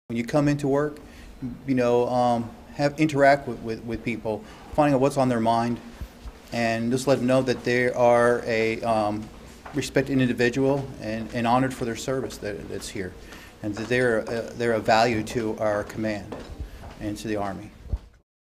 When you come into work, interact with people, finding out what's on their mind, and just let them know that they are a respected individual and honored for their service that's here, and that they're a value to our command and to the Army.